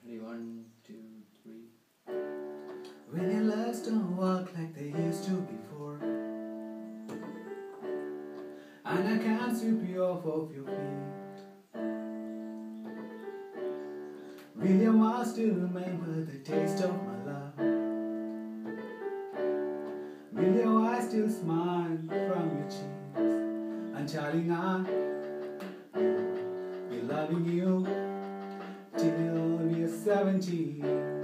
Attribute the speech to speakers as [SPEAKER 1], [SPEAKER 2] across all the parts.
[SPEAKER 1] Ready, 1, 2, 3.
[SPEAKER 2] When your legs don't walk like they used to before, and I can't sweep you off of your feet, will your mouth still remember the taste of my love? Will your eyes still smile from your cheeks? And darling, I will be loving you till we are 70.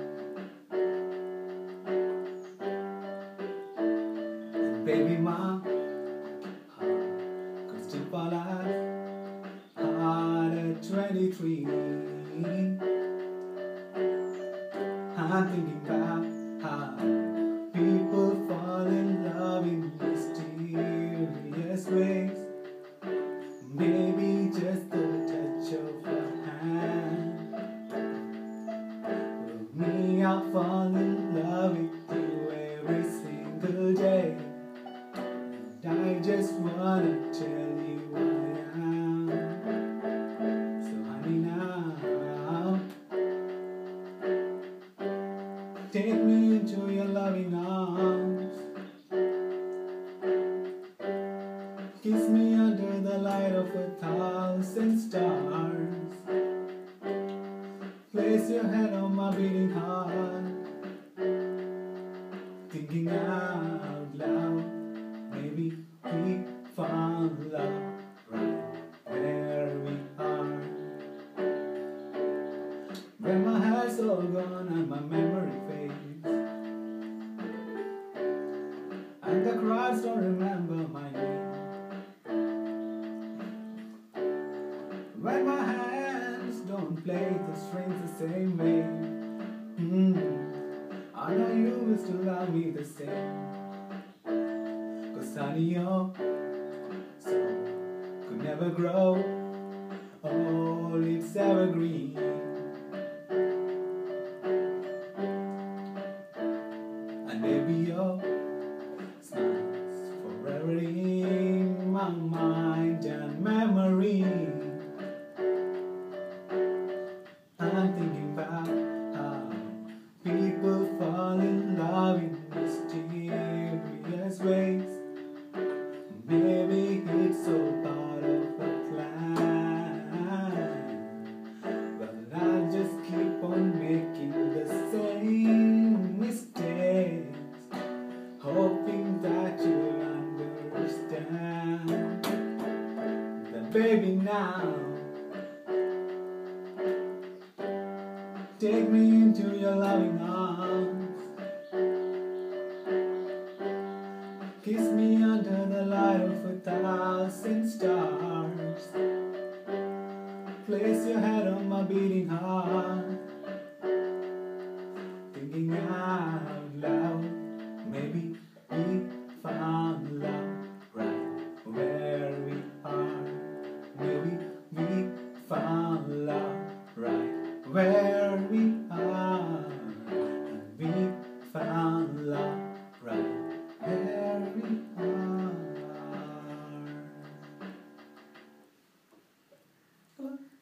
[SPEAKER 2] And baby, my heart could still fall out hard at 23. I'm thinking about how people fall in love in mysterious ways. Maybe just the touch of your hand. With me, I fall in love with you every single day. And I just wanna tell you I am. So honey, now take me into your loving arms. Kiss me under the light of 1,000 stars. Place your head on my beating heart. Thinking out loud, maybe we found love right where we are. When my hair's all gone and my memory fades, and the crowds don't remember my name. When my hands don't play the strings the same way, I know you will still love me the same. Cause honey, your soul could never grow old, it's evergreen. And maybe your smile's forever in my mind and memory. I'm thinking about how people fall in love in mysterious ways. Maybe it's all part of a plan, but I just keep on making the same mistakes, hoping that you'll understand. Then baby, now take me into your loving arms. Kiss me under the light of 1,000 stars. Place your head on my beating heart.